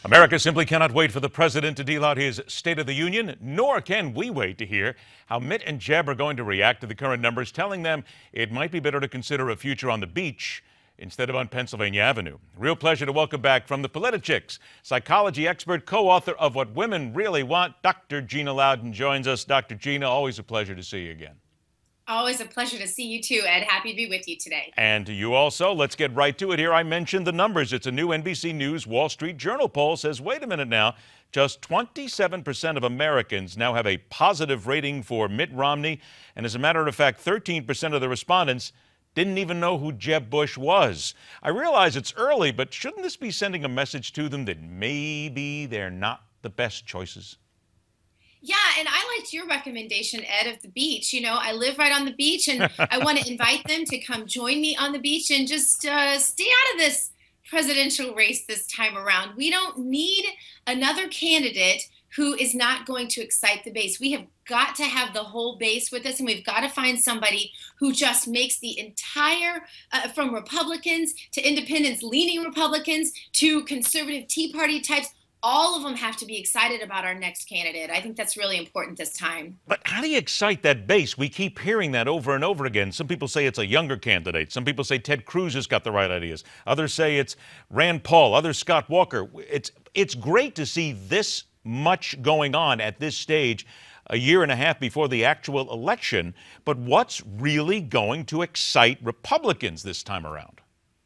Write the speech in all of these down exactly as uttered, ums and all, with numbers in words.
America simply cannot wait for the president to deal out his State of the Union, nor can we wait to hear how Mitt and Jeb are going to react to the current numbers, telling them it might be better to consider a future on the beach instead of on Pennsylvania Avenue. Real pleasure to welcome back from the Politichicks, psychology expert, co-author of What Women Really Want, Doctor Gina Loudon joins us. Doctor Gina, always a pleasure to see you again. Always a pleasure to see you too, Ed. Happy to be with you today. And to you also. Let's get right to it here. I mentioned the numbers. It's a new N B C News Wall Street Journal poll says, wait a minute now, just twenty-seven percent of Americans now have a positive rating for Mitt Romney. And as a matter of fact, thirteen percent of the respondents didn't even know who Jeb Bush was. I realize it's early, but shouldn't this be sending a message to them that maybe they're not the best choices? Yeah, and I liked your recommendation, Ed, of the beach. You know, I live right on the beach, and I want to invite them to come join me on the beach and just uh, stay out of this presidential race this time around. We don't need another candidate who is not going to excite the base. We have got to have the whole base with us, and we've got to find somebody who just makes the entire, uh, from Republicans to independents, leaning Republicans to conservative Tea Party types, all of them have to be excited about our next candidate. I think that's really important this time. But how do you excite that base? We keep hearing that over and over again. Some people say it's a younger candidate. Some people say Ted Cruz has got the right ideas. Others say it's Rand Paul. Others Scott Walker. It's, it's great to see this much going on at this stage, a year and a half before the actual election. But what's really going to excite Republicans this time around?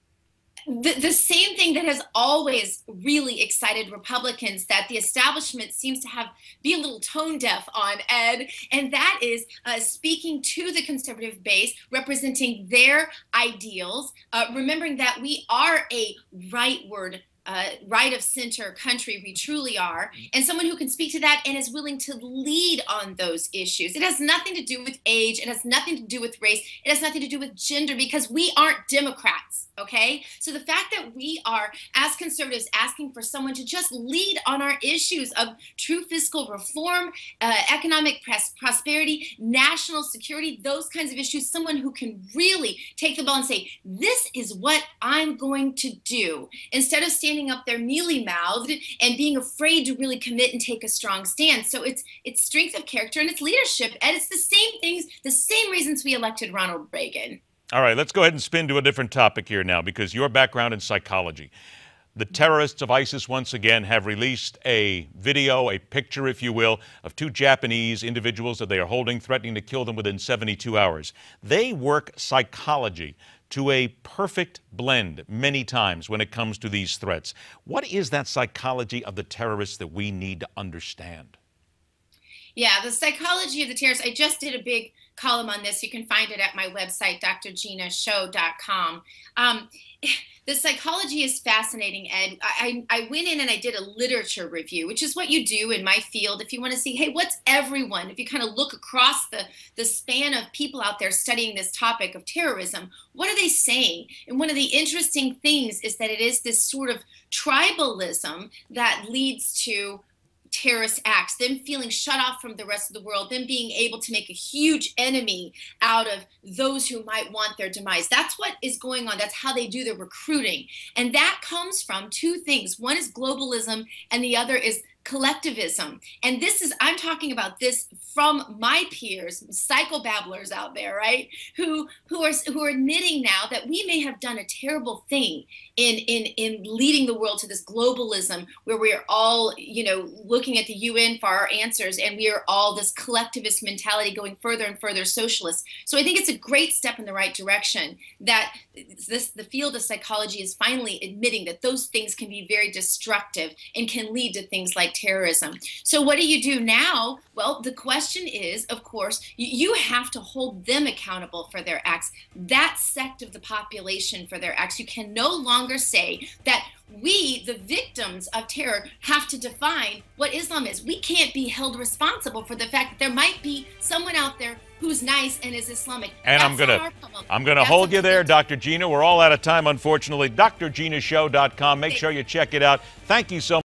The, the same thing that has always really excited Republicans, that the establishment seems to have be a little tone deaf on, Ed, and that is uh, speaking to the conservative base, representing their ideals, uh, remembering that we are a rightward Uh, right of center country. We truly are. And someone who can speak to that and is willing to lead on those issues. It has nothing to do with age. It has nothing to do with race. It has nothing to do with gender, because we aren't Democrats. Okay. So the fact that we are, as conservatives, asking for someone to just lead on our issues of true fiscal reform, uh, economic pres- prosperity, national security, those kinds of issues, someone who can really take the ball and say, this is what I'm going to do, instead of standing up there mealy-mouthed and being afraid to really commit and take a strong stand. So it's it's strength of character and it's leadership, and it's the same things, the same reasons we elected Ronald Reagan. All right, let's go ahead and spin to a different topic here now, because your background in psychology. The terrorists of ISIS once again have released a video, a picture, if you will, of two Japanese individuals that they are holding, threatening to kill them within seventy-two hours. They work psychology to a perfect blend many times when it comes to these threats. What is that psychology of the terrorists that we need to understand? Yeah, the psychology of the terrorists. I just did a big column on this. You can find it at my website, D R Gina Show dot com. Um, the psychology is fascinating, Ed. I, I went in and I did a literature review, which is what you do in my field if you want to see, hey, what's everyone? If you kind of look across the, the span of people out there studying this topic of terrorism, what are they saying? And one of the interesting things is that it is this sort of tribalism that leads to terrorist acts, them feeling shut off from the rest of the world, them being able to make a huge enemy out of those who might want their demise. That's what is going on. That's how they do their recruiting. And that comes from two things. One is globalism, and the other is collectivism. And this is, I'm talking about this from my peers, psychobabblers out there, right? Who who are who are admitting now that we may have done a terrible thing in in in leading the world to this globalism, where we are all, you know, looking at the U N for our answers, and we are all this collectivist mentality going further and further socialist. So I think it's a great step in the right direction that this the field of psychology is finally admitting that those things can be very destructive and can lead to things like terrorism. So what do you do now? Well, the question is, of course, you, you have to hold them accountable for their acts, that sect of the population for their acts. You can no longer say that we, the victims of terror, have to define what Islam is. We can't be held responsible for the fact that there might be someone out there who's nice and is Islamic. And That's I'm gonna, our problem. I'm gonna That's hold you there, problem. Doctor Gina. We're all out of time, unfortunately. D R Gina Show dot com. Make sure you check it out. Thank you so much.